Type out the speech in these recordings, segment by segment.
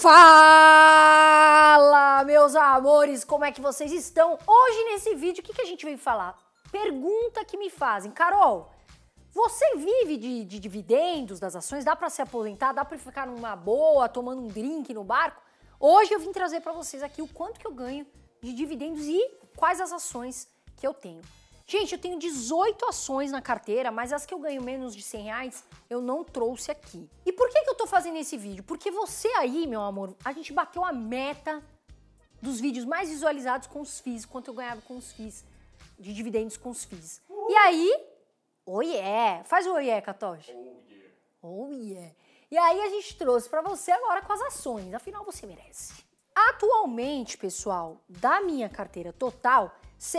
Fala, meus amores, como é que vocês estão? Hoje nesse vídeo, o que a gente veio falar? Pergunta que me fazem. Carol, você vive de dividendos das ações? Dá pra se aposentar? Dá pra ficar numa boa, tomando um drink no barco? Hoje eu vim trazer pra vocês aqui o quanto que eu ganho de dividendos e quais as ações que eu tenho. Gente, eu tenho 18 ações na carteira, mas as que eu ganho menos de 100 reais, eu não trouxe aqui. E por que eu tô fazendo esse vídeo? Porque você aí, meu amor, a gente bateu a meta dos vídeos mais visualizados com os FIIs, quanto eu ganhava com os FIIs, de dividendos com os FIIs. E aí, oh yeah, faz o oh yeah, Katoshi. Oh yeah. Oh yeah. E aí a gente trouxe pra você agora com as ações, afinal você merece. Atualmente, pessoal, da minha carteira total,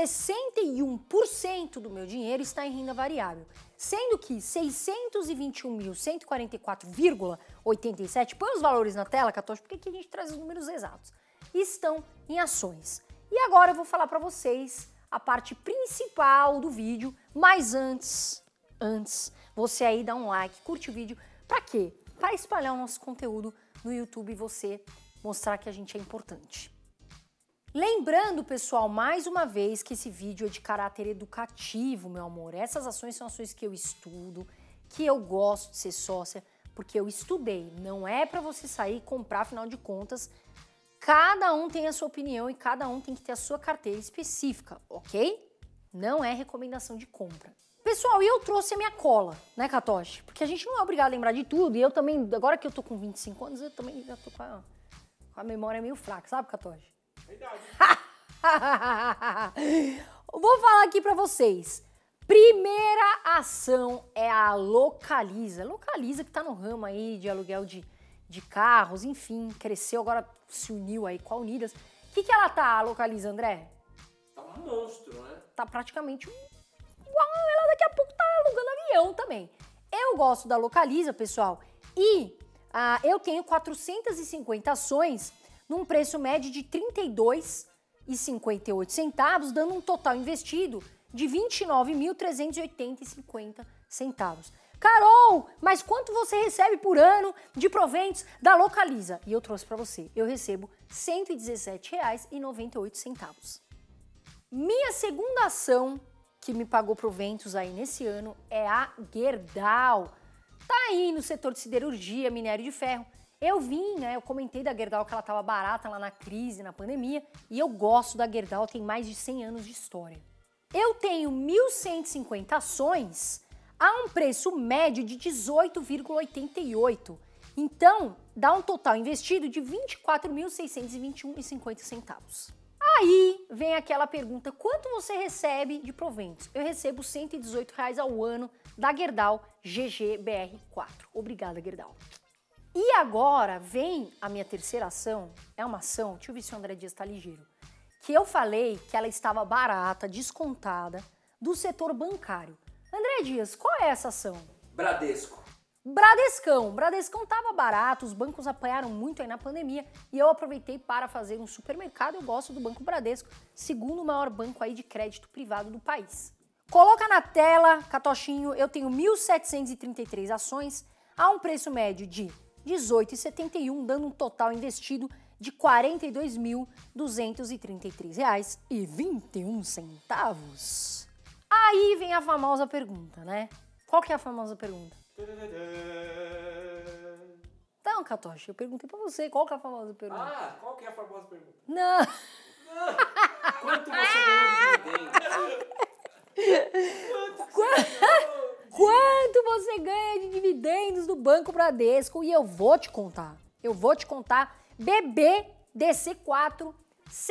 61% do meu dinheiro está em renda variável, sendo que 621.144,87, põe os valores na tela, Katoshi, porque aqui a gente traz os números exatos, estão em ações. E agora eu vou falar para vocês a parte principal do vídeo, mas antes, você aí dá um like, curte o vídeo, para quê? Para espalhar o nosso conteúdo no YouTube e você mostrar que a gente é importante. Lembrando, pessoal, mais uma vez que esse vídeo é de caráter educativo, meu amor. Essas ações são ações que eu estudo, que eu gosto de ser sócia, porque eu estudei. Não é para você sair e comprar, afinal de contas, cada um tem a sua opinião e cada um tem que ter a sua carteira específica, ok? Não é recomendação de compra. Pessoal, e eu trouxe a minha cola, né, Katoshi? Porque a gente não é obrigado a lembrar de tudo, e eu também, agora que eu tô com 25 anos, eu também já tô com a memória meio fraca, sabe, Katoshi? Verdade. Vou falar aqui pra vocês. Primeira ação é a Localiza. Localiza que tá no ramo aí de aluguel de carros, enfim, cresceu, agora se uniu aí com a Unidas. O que ela tá, a Localiza, André? Tá um monstro, né? Tá praticamente igual ela, daqui a pouco tá alugando avião também. Eu gosto da Localiza, pessoal, e eu tenho 450 ações num preço médio de R$ 32,58, dando um total investido de R$ 29.380,50. Carol, mas quanto você recebe por ano de proventos da Localiza? E eu trouxe para você, eu recebo R$ 117,98. Minha segunda ação que me pagou proventos aí nesse ano é a Gerdau. Tá aí no setor de siderurgia, minério de ferro. Eu vim, né, eu comentei da Gerdau que ela estava barata lá na crise, na pandemia, e eu gosto da Gerdau, tem mais de 100 anos de história. Eu tenho 1.150 ações a um preço médio de 18,88. Então, dá um total investido de R$ 24.621,50. Aí vem aquela pergunta, quanto você recebe de proventos? Eu recebo R$ 118 ao ano da Gerdau GGBR4. Obrigada, Gerdau. E agora vem a minha terceira ação, é uma ação, deixa eu ver se o André Dias tá ligeiro, que eu falei que ela estava barata, descontada, do setor bancário. André Dias, qual é essa ação? Bradesco. Bradescão tava barato, os bancos apanharam muito aí na pandemia e eu aproveitei para fazer um supermercado, eu gosto do Banco Bradesco, segundo maior banco aí de crédito privado do país. Coloca na tela, Katoshinho, eu tenho 1.733 ações a um preço médio de R$ 18,71, dando um total investido de R$ 42.233,21. Aí vem a famosa pergunta, né? Qual que é a famosa pergunta? Então, Katoshi, eu perguntei pra você, qual que é a famosa pergunta? Ah, qual que é a famosa pergunta? Não! Quanto você ganhou de dividendos? Quanto você ganha de dividendos do Banco Bradesco? E eu vou te contar. BBDC4, R$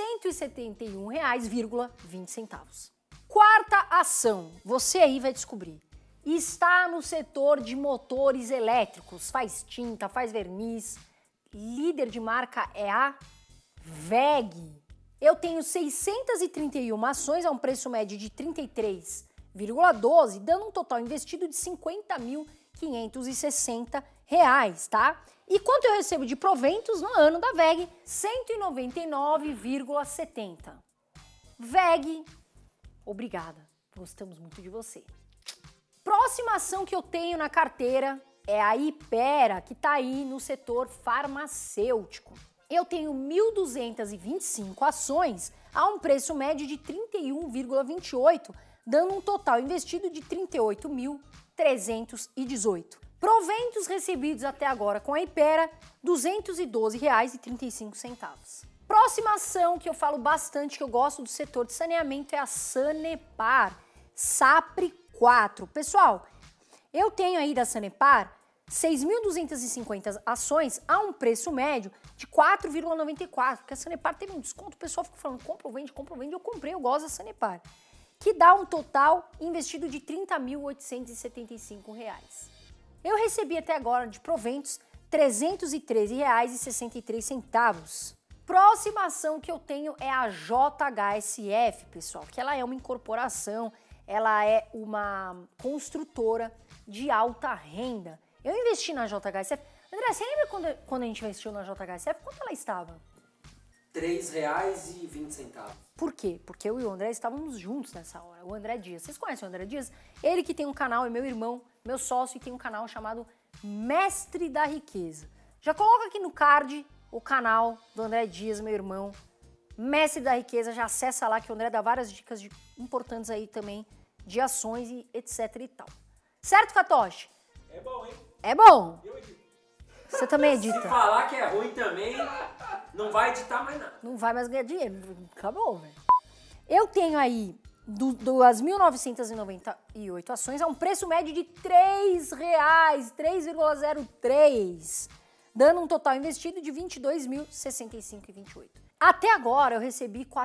171,20. Quarta ação, você aí vai descobrir. Está no setor de motores elétricos, faz tinta, faz verniz. Líder de marca é a WEG. Eu tenho 631 ações a um preço médio de R$ 33,12, dando um total investido de R$ 50.560, tá? E quanto eu recebo de proventos no ano da WEG? R$ 199,70. WEG, obrigada, gostamos muito de você. Próxima ação que eu tenho na carteira é a Hypera, que está aí no setor farmacêutico. Eu tenho 1.225 ações a um preço médio de 31,28, dando um total investido de 38.318. Proventos recebidos até agora com a Hypera, R$ 212,35. Próxima ação que eu falo bastante, que eu gosto do setor de saneamento, é a Sanepar, SAPRE 4. Pessoal, eu tenho aí da Sanepar 6.250 ações a um preço médio de 4,94, porque a Sanepar teve um desconto, o pessoal fica falando, compra ou vende, eu comprei, eu gosto da Sanepar, que dá um total investido de R$ 30.875. Eu recebi até agora de proventos R$ 313,63. Próxima ação que eu tenho é a JHSF, pessoal, que ela é uma incorporação, ela é uma construtora de alta renda. Eu investi na JHSF. André, você lembra quando a gente investiu na JHSF? Quanto ela estava? R$ 3,20. Por quê? Porque eu e o André estávamos juntos nessa hora. O André Dias. Vocês conhecem o André Dias? Ele que tem um canal, é meu irmão, meu sócio, e tem um canal chamado Mestre da Riqueza. Já coloca aqui no card o canal do André Dias, meu irmão, Mestre da Riqueza. Já acessa lá que o André dá várias dicas importantes aí também de ações e etc e tal. Certo, Catoche? É bom, hein? É bom. Eu edito. Você também Se edita. falar que é ruim também, não vai editar mais nada. Não vai mais ganhar dinheiro. Acabou, velho. Eu tenho aí 2.998 ações a um preço médio de R$ 3,03, dando um total investido de R$ 22.065,28. Até agora eu recebi R$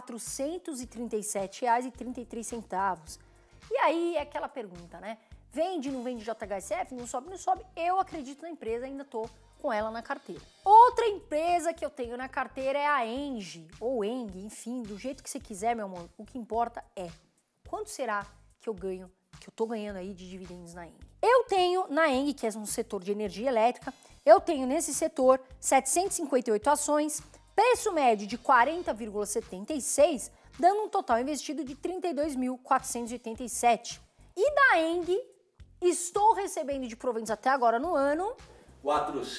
437,33. E aí é aquela pergunta, né? Vende, não vende JHSF? Não sobe, não sobe. Eu acredito na empresa, ainda tô com ela na carteira. Outra empresa que eu tenho na carteira é a Engie, ou Eng, enfim, do jeito que você quiser, meu amor. O que importa é quanto será que eu ganho, que eu tô ganhando aí de dividendos na Eng. Eu tenho na Eng, que é um setor de energia elétrica, eu tenho nesse setor 758 ações, preço médio de 40,76, dando um total investido de 32.487. E da Eng, estou recebendo de proventos até agora no ano R$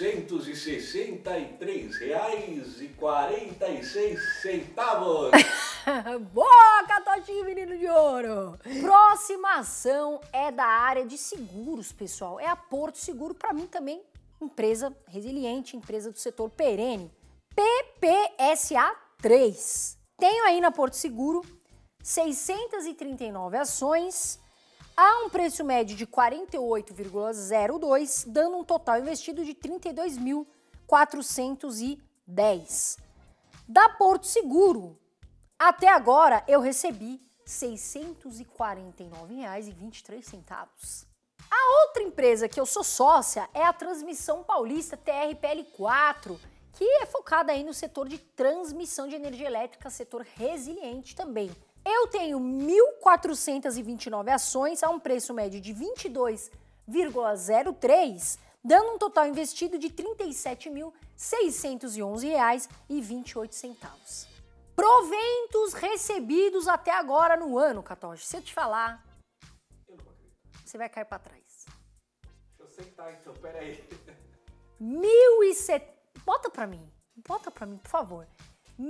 463,46. Boa, Catotinho, menino de ouro! Próxima ação é da área de seguros, pessoal. É a Porto Seguro, para mim também, empresa resiliente, empresa do setor perene. PPSA 3. Tenho aí na Porto Seguro 639 ações a um preço médio de 48,02, dando um total investido de 32.410. Da Porto Seguro, até agora eu recebi R$ 649,23. A outra empresa que eu sou sócia é a Transmissão Paulista TRPL4, que é focada aí no setor de transmissão de energia elétrica, setor resiliente também. Eu tenho 1.429 ações a um preço médio de 22,03, dando um total investido de R$ 37.611,28. Proventos recebidos até agora no ano, Catoche. Se eu te falar, Eu não acredito. você vai cair para trás. Deixa eu sentar então, peraí. 1.070... Bota para mim, por favor. R$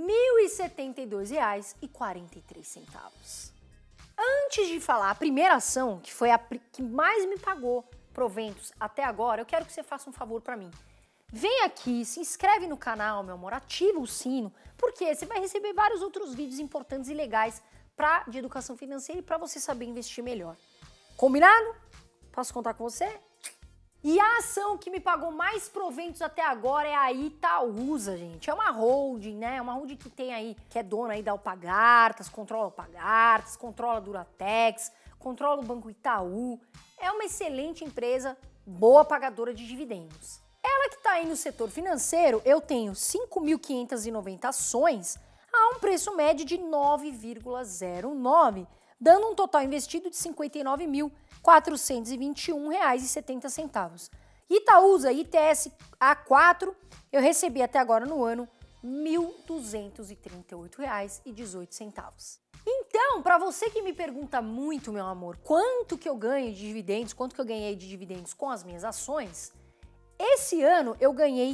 1.072,43. Antes de falar a primeira ação, que foi a que mais me pagou proventos até agora, eu quero que você faça um favor para mim. Vem aqui, se inscreve no canal, meu amor, ativa o sino, porque você vai receber vários outros vídeos importantes e legais de educação financeira e para você saber investir melhor. Combinado? Posso contar com você? E a ação que me pagou mais proventos até agora é a Itaúsa, gente. É uma holding, né? É uma holding que tem aí, que é dona aí da Alpargatas, controla a Alpargatas, controla a Duratex, controla o Banco Itaú. É uma excelente empresa, boa pagadora de dividendos. Ela que está aí no setor financeiro, eu tenho 5.590 ações a um preço médio de 9,09, dando um total investido de R$ 59.421,70. Itaúsa ITS A4, eu recebi até agora no ano R$ 1.238,18. Então, para você que me pergunta muito, meu amor, quanto que eu ganho de dividendos, quanto que eu ganhei de dividendos com as minhas ações, esse ano eu ganhei R$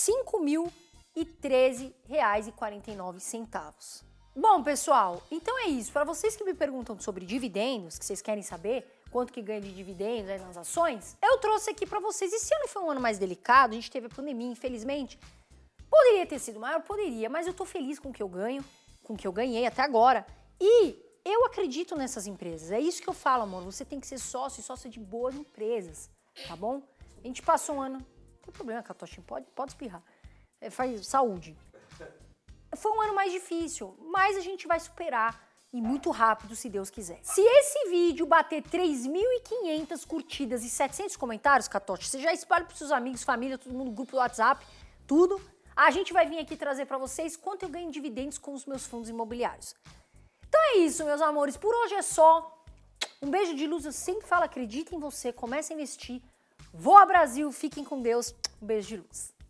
5.013,49. Bom, pessoal, então é isso. Para vocês que me perguntam sobre dividendos, que vocês querem saber quanto que ganha de dividendos aí nas ações, eu trouxe aqui para vocês. Esse ano foi um ano mais delicado, a gente teve a pandemia, infelizmente. Poderia ter sido maior? Poderia, mas eu tô feliz com o que eu ganho, com o que eu ganhei até agora. E eu acredito nessas empresas. É isso que eu falo, amor. Você tem que ser sócio e sócio de boas empresas, tá bom? A gente passou um ano... Não tem problema, Catochinho, pode espirrar. Faz saúde. Foi um ano mais difícil, mas a gente vai superar e muito rápido, se Deus quiser. Se esse vídeo bater 3.500 curtidas e 700 comentários, Catoche, você já espalha pros seus amigos, família, todo mundo, grupo do WhatsApp, tudo. A gente vai vir aqui trazer para vocês quanto eu ganho em dividendos com os meus fundos imobiliários. Então é isso, meus amores. Por hoje é só. Um beijo de luz. Eu sempre falo, acredita em você, comece a investir. Voa Brasil, fiquem com Deus. Um beijo de luz.